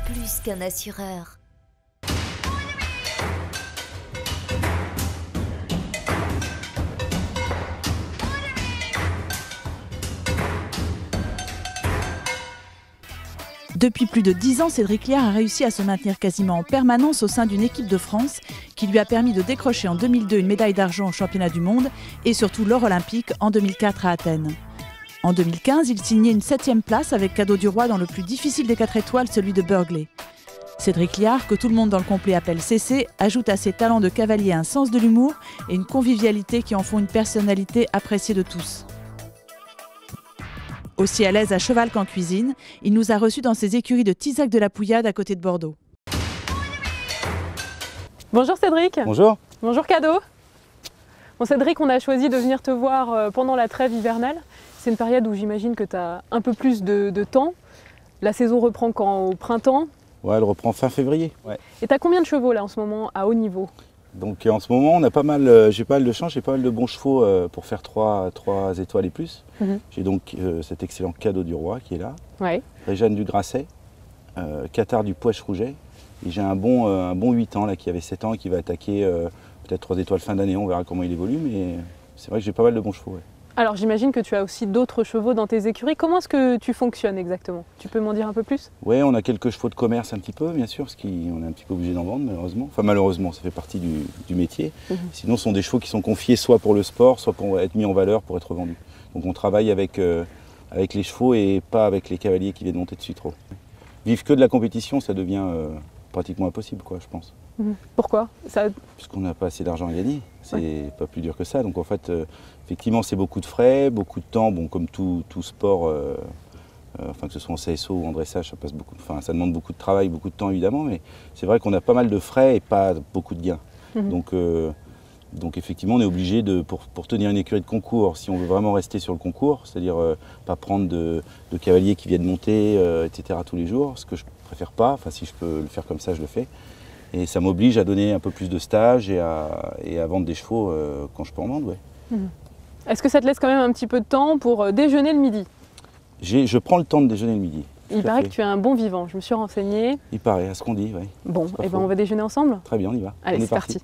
plus qu'un assureur. Depuis plus de 10 ans, Cédric Liard a réussi à se maintenir quasiment en permanence au sein d'une équipe de France qui lui a permis de décrocher en 2002 une médaille d'argent au championnat du monde et surtout l'or olympique en 2004 à Athènes. En 2015, il signait une 7e place avec cadeau du roi dans le plus difficile des 4 étoiles, celui de Burghley. Cédric Liard, que tout le monde dans le complet appelle CC, ajoute à ses talents de cavalier un sens de l'humour et une convivialité qui en font une personnalité appréciée de tous. Aussi à l'aise à cheval qu'en cuisine, il nous a reçus dans ses écuries de Tisac de la Pouillade à côté de Bordeaux. Bonjour Cédric. Bonjour. Bonjour Cadeau. Bon Cédric, on a choisi de venir te voir pendant la trêve hivernale. C'est une période où j'imagine que tu as un peu plus de temps. La saison reprend quand? Au printemps? Ouais, elle reprend fin février. Ouais. Et tu as combien de chevaux là en ce moment à haut niveau? Donc en ce moment, on a pas mal, j'ai pas mal de chance, j'ai pas mal de bons chevaux pour faire 3 étoiles et plus. J'ai donc cet excellent Cadeau du Roi qui est là, Réjeanne du Grasset, Qatar du Poèche-Rouget, et j'ai un bon 8 ans là, qui avait 7 ans et qui va attaquer peut-être 3 étoiles fin d'année, on verra comment il évolue, mais c'est vrai que j'ai pas mal de bons chevaux. Ouais. Alors j'imagine que tu as aussi d'autres chevaux dans tes écuries. Comment est-ce que tu fonctionnes exactement? Tu peux m'en dire un peu plus? Oui, on a quelques chevaux de commerce un petit peu, bien sûr, parce qu'on est un petit peu obligé d'en vendre malheureusement. Enfin malheureusement, ça fait partie du métier. Sinon, ce sont des chevaux qui sont confiés soit pour le sport, soit pour être mis en valeur, pour être vendus. Donc on travaille avec les chevaux et pas avec les cavaliers qui viennent monter dessus trop. Vivre que de la compétition, ça devient pratiquement impossible, quoi, je pense. Pourquoi ça... Parce qu'on n'a pas assez d'argent à gagner, c'est pas plus dur que ça. Donc en fait, effectivement, c'est beaucoup de frais, beaucoup de temps, bon, comme tout sport, enfin, que ce soit en CSO ou en dressage, ça demande beaucoup de travail, beaucoup de temps évidemment, mais c'est vrai qu'on a pas mal de frais et pas beaucoup de gains. Donc effectivement, on est obligé, pour tenir une écurie de concours, si on veut vraiment rester sur le concours, c'est-à-dire pas prendre de cavaliers qui viennent monter, etc. tous les jours, ce que je préfère pas, enfin si je peux le faire comme ça, je le fais. Et ça m'oblige à donner un peu plus de stage et à vendre des chevaux quand je peux en vendre. Ouais. Est-ce que ça te laisse quand même un petit peu de temps pour déjeuner le midi? Je prends le temps de déjeuner le midi. Il paraît que tu es un bon vivant, je me suis renseignée. Il paraît, à ce qu'on dit, oui. Bon, et ben on va déjeuner ensemble? Très bien, on y va. Allez, c'est parti.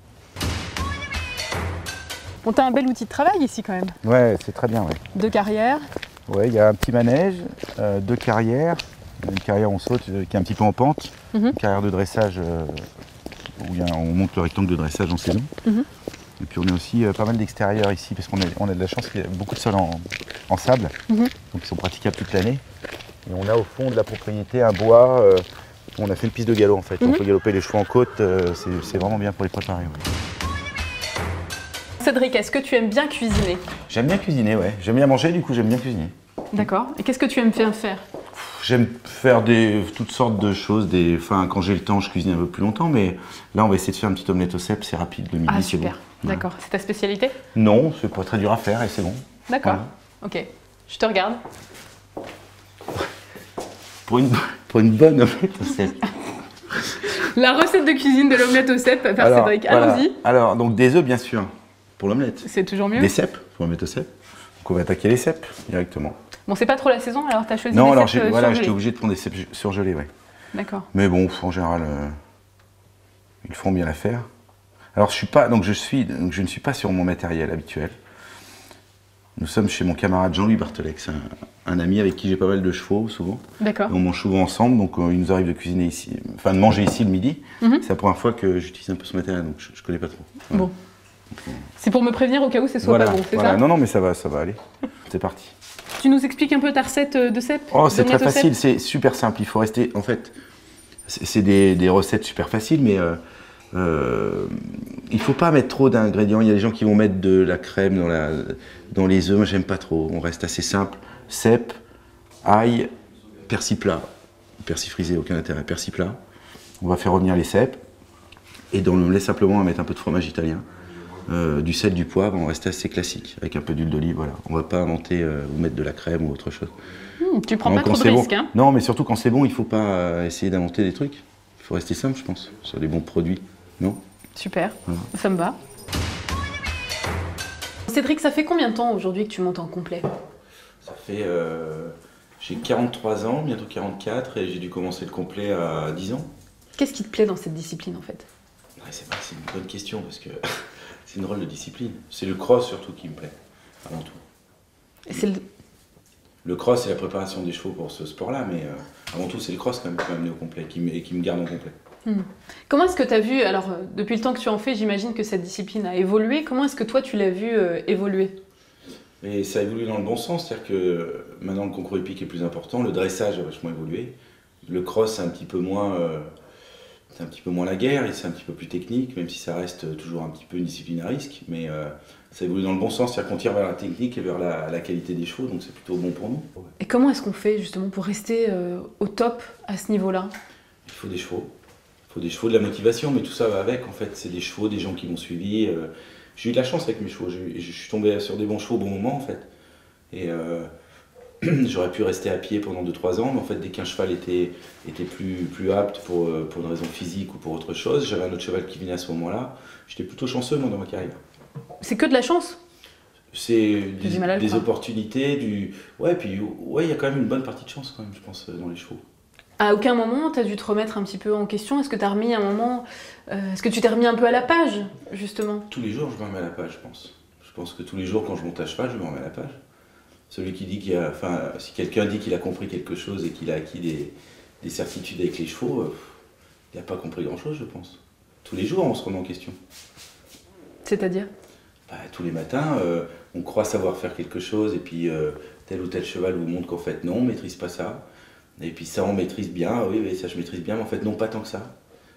Bon, t'as un bel outil de travail ici quand même. Ouais, c'est très bien, ouais. 2 carrières. Ouais, il y a un petit manège, 2 carrières. Une carrière on saute qui est un petit peu en pente. Une carrière de dressage où on monte le rectangle de dressage en saison. Et puis on a aussi pas mal d'extérieurs ici parce qu'on a de la chance qu'il y a beaucoup de sol en sable, donc ils sont praticables toute l'année. Et on a au fond de la propriété un bois où on a fait une piste de galop en fait. On peut galoper les chevaux en côte, c'est vraiment bien pour les préparer. Ouais. Cédric, est-ce que tu aimes bien cuisiner? J'aime bien cuisiner, ouais. J'aime bien manger, du coup j'aime bien cuisiner. D'accord. Et qu'est-ce que tu aimes bien faire? J'aime faire toutes sortes de choses. Quand j'ai le temps, je cuisine un peu plus longtemps, mais là, on va essayer de faire une petite omelette au cèpe, c'est rapide, le midi, c'est bon. Super, d'accord. C'est ta spécialité? Non, c'est pas très dur à faire et c'est bon. D'accord, ok. Je te regarde. Pour une bonne omelette au cèpe. La recette de cuisine de l'omelette au cèpe par Cédric, allons-y. Alors, donc des œufs, bien sûr, pour l'omelette. C'est toujours mieux. Des cèpes, pour l'omelette au cèpe. Donc on va attaquer les cèpes directement. Bon, c'est pas trop la saison, alors tu as choisi des cèpes surgelés. Voilà, j'étais obligé de prendre des cèpes surgelés, ouais. D'accord. Mais bon, en général, ils font bien l'affaire. Alors, je ne suis pas sur mon matériel habituel. Nous sommes chez mon camarade Jean-Louis Bartholec, c'est un ami avec qui j'ai pas mal de chevaux, souvent. D'accord. On mange souvent ensemble, donc il nous arrive de cuisiner ici, enfin de manger ici le midi. C'est la première fois que j'utilise un peu ce matériel, donc je connais pas trop. Voilà. Bon. C'est pour me prévenir au cas où ce soit pas bon, c'est ça? Non, mais ça va aller. C'est parti. Tu nous expliques un peu ta recette de cèpe? Oh, c'est très facile, c'est super simple. Il faut rester, en fait, c'est des recettes super faciles, mais il faut pas mettre trop d'ingrédients. Il y a des gens qui vont mettre de la crème dans les œufs. Moi, j'aime pas trop. On reste assez simple. Cèpe, ail, persil plat. Persil frisé, aucun intérêt. Persil plat. On va faire revenir les cèpes. Et dans l'omelette, simplement, on va mettre un peu de fromage italien. Du sel, du poivre, on reste assez classique, avec un peu d'huile d'olive, voilà. On va pas inventer ou mettre de la crème ou autre chose. Tu prends pas trop de risques, hein? Non, mais surtout quand c'est bon, il faut pas essayer d'inventer des trucs. Il faut rester simple, je pense, sur des bons produits, non? Super, voilà. Ça me va. Cédric, ça fait combien de temps aujourd'hui que tu montes en complet? Ça fait J'ai 43 ans, bientôt 44, et j'ai dû commencer le complet à 10 ans. Qu'est-ce qui te plaît dans cette discipline en fait? Ouais, c'est vrai, c'est une bonne question, parce que c'est une drôle de discipline. C'est le cross surtout qui me plaît, avant tout. Et c'est Le cross, c'est la préparation des chevaux pour ce sport-là, mais avant tout, c'est le cross quand même qui m'a amené au complet, et qui me garde en complet. Comment est-ce que tu as vu, alors depuis le temps que tu en fais, j'imagine que cette discipline a évolué. Comment est-ce que toi tu l'as vu évoluer? Et ça a évolué dans le bon sens, c'est-à-dire que maintenant le concours hippique est plus important, le dressage a vachement évolué. Le cross, c'est un petit peu moins la guerre, et c'est un petit peu plus technique, même si ça reste toujours un petit peu une discipline à risque, mais ça évolue dans le bon sens, c'est-à-dire qu'on tire vers la technique et vers la qualité des chevaux, donc c'est plutôt bon pour nous. Et comment est-ce qu'on fait justement pour rester au top à ce niveau-là? Il faut des chevaux. Il faut des chevaux, de la motivation, mais tout ça va avec en fait. C'est des chevaux, des gens qui m'ont suivi. J'ai eu de la chance avec mes chevaux. Je suis tombé sur des bons chevaux au bon moment en fait. Et j'aurais pu rester à pied pendant 2-3 ans, mais en fait dès qu'un cheval était plus apte pour une raison physique ou pour autre chose, j'avais un autre cheval qui venait à ce moment-là. J'étais plutôt chanceux moi dans ma carrière. C'est que de la chance? C'est des opportunités, ouais, puis ouais, il y a quand même une bonne partie de chance quand même, je pense, dans les chevaux. À aucun moment, tu as dû te remettre un petit peu en question? Est-ce que tu as remis un moment... Est-ce que tu t'es remis un peu à la page, justement? Tous les jours, je me remets à la page, je pense. Je pense que tous les jours, quand je monte à cheval, je me remets à la page. Celui qui dit si quelqu'un dit qu'il a compris quelque chose et qu'il a acquis des certitudes avec les chevaux, il n'a pas compris grand-chose, je pense. Tous les jours, on se remet en question. C'est-à-dire? Tous les matins, on croit savoir faire quelque chose, et puis tel ou tel cheval vous montre qu'en fait, non, on ne maîtrise pas ça. Et puis ça, on maîtrise bien, oui, ça je maîtrise bien, mais en fait, non, pas tant que ça.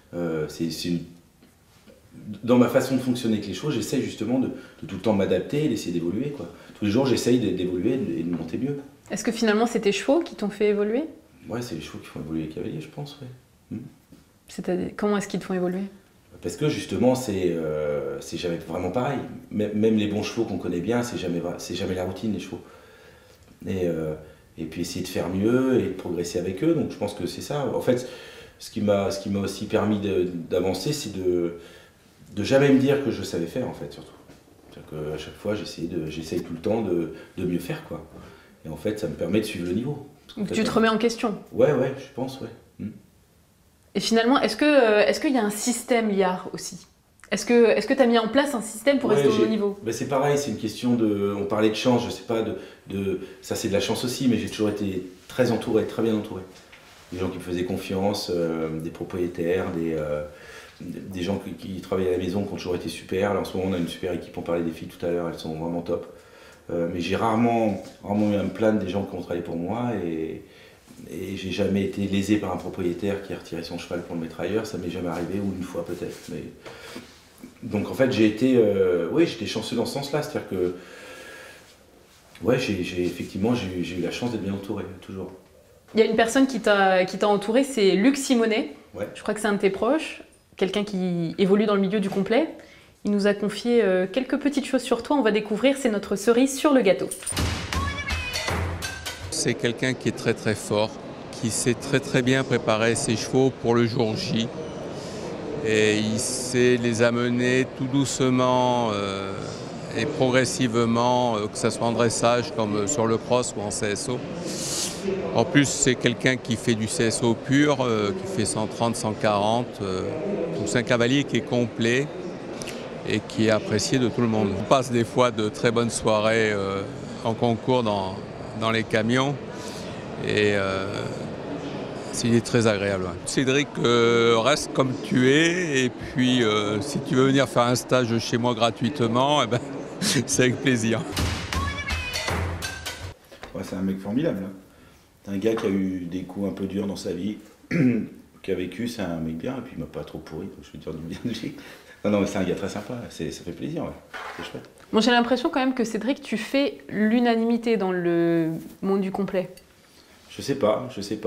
Dans ma façon de fonctionner avec les chevaux, j'essaie justement de tout le temps m'adapter et d'essayer d'évoluer, quoi. Tous les jours, j'essaye d'évoluer et de monter mieux. Est-ce que finalement, c'est tes chevaux qui t'ont fait évoluer? Ouais, c'est les chevaux qui font évoluer les cavaliers, je pense, ouais. C'est-à-dire, comment est-ce qu'ils te font évoluer? Parce que justement, c'est jamais vraiment pareil. Même les bons chevaux qu'on connaît bien, c'est jamais la routine, les chevaux. Et puis essayer de faire mieux et de progresser avec eux, donc je pense que c'est ça. En fait, ce qui m'a aussi permis d'avancer, c'est de jamais me dire que je savais faire, en fait, surtout. C'est-à-dire qu'à chaque fois, j'essaye tout le temps de mieux faire, quoi. Et en fait, ça me permet de suivre le niveau. Tu te remets en question? Ouais, je pense, ouais. Et finalement, est-ce qu'il y a un système liard aussi? Est-ce que tu as mis en place un système pour rester au haut niveau? C'est pareil, c'est une question de... On parlait de chance, je sais pas, ça c'est de la chance aussi, mais j'ai toujours été très entouré, très bien entouré. Des gens qui me faisaient confiance, des propriétaires, des gens qui travaillaient à la maison qui ont toujours été super. Là, en ce moment, on a une super équipe, on parlait des filles tout à l'heure, elles sont vraiment top. Mais j'ai rarement eu à me plaindre des gens qui ont travaillé pour moi, et j'ai jamais été lésé par un propriétaire qui a retiré son cheval pour le mettre ailleurs, ça m'est jamais arrivé, ou une fois peut-être. Mais... Donc en fait j'étais chanceux dans ce sens-là, c'est-à-dire que effectivement j'ai eu la chance d'être bien entouré, toujours. Il y a une personne qui t'a entouré, c'est Luc Simonet. Ouais. Je crois que c'est un de tes proches, quelqu'un qui évolue dans le milieu du complet. Il nous a confié quelques petites choses sur toi, on va découvrir, c'est notre cerise sur le gâteau. C'est quelqu'un qui est très très fort, qui sait très très bien préparer ses chevaux pour le jour J. Et il sait les amener tout doucement et progressivement, que ce soit en dressage comme sur le cross ou en CSO. En plus, c'est quelqu'un qui fait du CSO pur, qui fait 130, 140. Donc c'est un cavalier qui est complet et qui est apprécié de tout le monde. On passe des fois de très bonnes soirées en concours dans les camions. Et il est très agréable. Ouais. Cédric, reste comme tu es, et puis si tu veux venir faire un stage chez moi gratuitement, c'est avec plaisir. Ouais, c'est un mec formidable. C'est un gars qui a eu des coups un peu durs dans sa vie, qui a vécu, c'est un mec bien, et puis il m'a pas trop pourri, je veux dire du bien de lui. Non, mais c'est un gars très sympa, ça fait plaisir, ouais. C'est chouette. Bon, j'ai l'impression quand même que Cédric, tu fais l'unanimité dans le monde du complet. Je sais pas.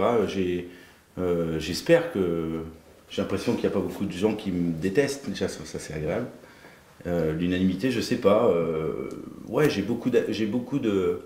J'espère que... J'ai l'impression qu'il n'y a pas beaucoup de gens qui me détestent, déjà ça c'est agréable. L'unanimité, je sais pas. Ouais, j'ai beaucoup de...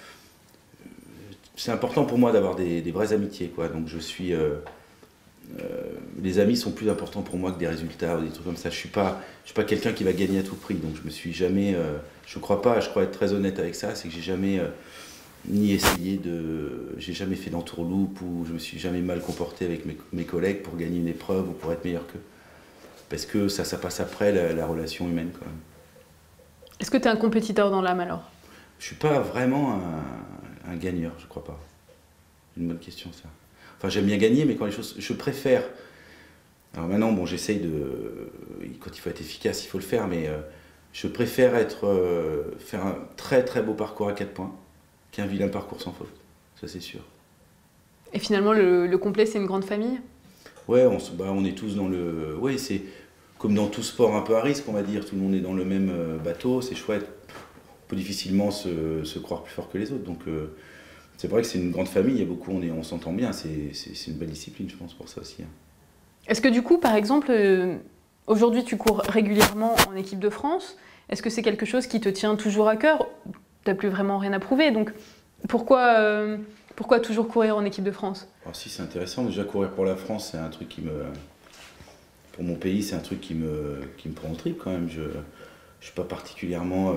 C'est important pour moi d'avoir des vraies amitiés, quoi. Donc je suis... les amis sont plus importants pour moi que des résultats ou des trucs comme ça. Je suis pas quelqu'un qui va gagner à tout prix, donc je me suis jamais... je crois être très honnête avec ça, c'est que j'ai jamais ni essayer de... J'ai jamais fait d'entourloupe ou je me suis jamais mal comporté avec mes collègues pour gagner une épreuve ou pour être meilleur qu'eux. Parce que ça passe après la relation humaine quand même. Est-ce que tu es un compétiteur dans l'âme alors? Je suis pas vraiment un gagneur, je crois pas. Une bonne question ça. Enfin j'aime bien gagner, mais quand les choses... Je préfère... Alors maintenant, bon, j'essaye de... Quand il faut être efficace, il faut le faire, mais je préfère faire un très très beau parcours à 4 points qu'un vilain parcours sans faute. Ça c'est sûr. Et finalement, le complet, c'est une grande famille? Ouais, on est tous dans le... Ouais, c'est comme dans tout sport un peu à risque, on va dire. Tout le monde est dans le même bateau, c'est chouette. On peut difficilement se croire plus fort que les autres. Donc c'est vrai que c'est une grande famille, il y a beaucoup, on s'entend bien. C'est une belle discipline, je pense, pour ça aussi. Hein. Est-ce que du coup, par exemple, aujourd'hui tu cours régulièrement en équipe de France, est-ce que c'est quelque chose qui te tient toujours à cœur? Tu n'as plus vraiment rien à prouver, donc pourquoi toujours courir en équipe de France? Alors si, c'est intéressant, déjà courir pour la France, c'est un truc qui me... Pour mon pays, c'est un truc qui me prend au trip quand même. Je ne suis pas particulièrement...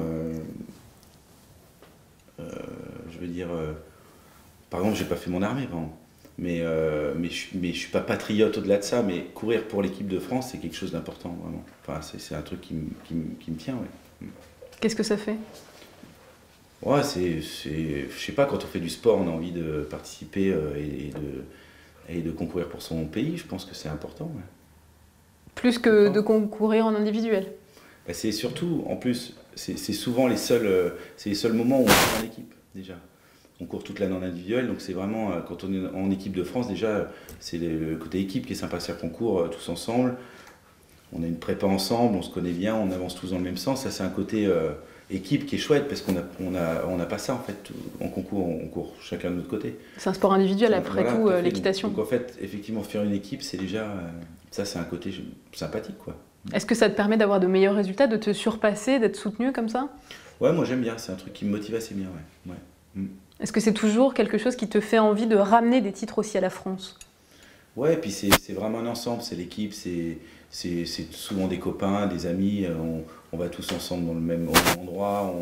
je veux dire... par exemple, j'ai pas fait mon armée, pardon. Mais je suis pas patriote au-delà de ça, mais courir pour l'équipe de France, c'est quelque chose d'important, vraiment. Enfin, c'est un truc qui me tient, ouais. Qu'est-ce que ça fait? Ouais, je sais pas, quand on fait du sport, on a envie de participer et de concourir pour son pays, je pense que c'est important. Ouais. Plus que de concourir en individuel? Bah, c'est surtout, en plus, c'est souvent les seuls moments où on est en équipe, déjà. On court toute l'année en individuel, donc c'est vraiment, quand on est en équipe de France, déjà, c'est le côté équipe qui est sympa, c'est-à-dire qu'on court tous ensemble, on a une prépa ensemble, on se connaît bien, on avance tous dans le même sens, ça c'est un côté équipe qui est chouette, parce qu'on n'a pas ça en fait, en concours, on court chacun de notre côté. C'est un sport individuel après tout, l'équitation. Donc en fait, effectivement, faire une équipe, c'est déjà, ça c'est un côté sympathique quoi. Est-ce que ça te permet d'avoir de meilleurs résultats, de te surpasser, d'être soutenu comme ça? Ouais, moi j'aime bien, c'est un truc qui me motive assez bien, ouais. Est-ce que c'est toujours quelque chose qui te fait envie de ramener des titres aussi à la France? Ouais, et puis c'est vraiment un ensemble, c'est l'équipe, c'est souvent des copains, des amis, on va tous ensemble dans le même endroit,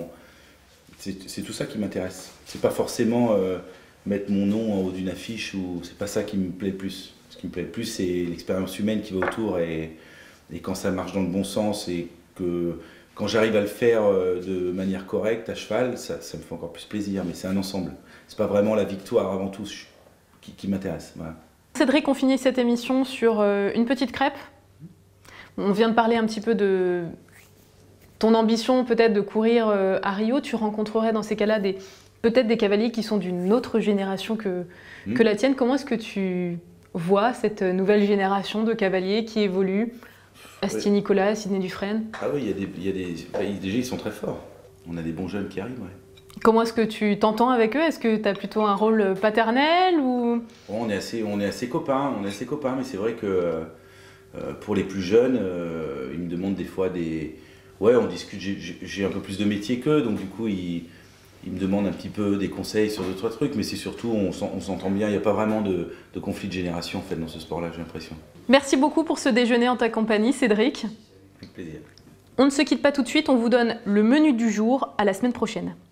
c'est tout ça qui m'intéresse. C'est pas forcément mettre mon nom en haut d'une affiche, c'est pas ça qui me plaît le plus. Ce qui me plaît le plus, c'est l'expérience humaine qui va autour et quand ça marche dans le bon sens et que quand j'arrive à le faire de manière correcte, à cheval, ça me fait encore plus plaisir, mais c'est un ensemble. C'est pas vraiment la victoire avant tout qui m'intéresse. Voilà. Cédric, on finit cette émission sur une petite crêpe. On vient de parler un petit peu de ton ambition peut-être de courir à Rio. Tu rencontrerais dans ces cas-là peut-être des cavaliers qui sont d'une autre génération que la tienne. Comment est-ce que tu vois cette nouvelle génération de cavaliers qui évolue? Astier Nicolas, Sidney Dufresne. Ah oui, déjà ils sont très forts. On a des bons jeunes qui arrivent, ouais. Comment est-ce que tu t'entends avec eux? Est-ce que tu as plutôt un rôle paternel ou... Bon, on est assez copains, mais c'est vrai que pour les plus jeunes, ils me demandent des fois Ouais, on discute, j'ai un peu plus de métier qu'eux, donc du coup ils me demandent un petit peu des conseils sur d'autres trucs, mais c'est surtout, on s'entend bien, il n'y a pas vraiment de conflit de génération en fait dans ce sport-là, j'ai l'impression. Merci beaucoup pour ce déjeuner en ta compagnie, Cédric. Avec plaisir. On ne se quitte pas tout de suite, on vous donne le menu du jour. À la semaine prochaine.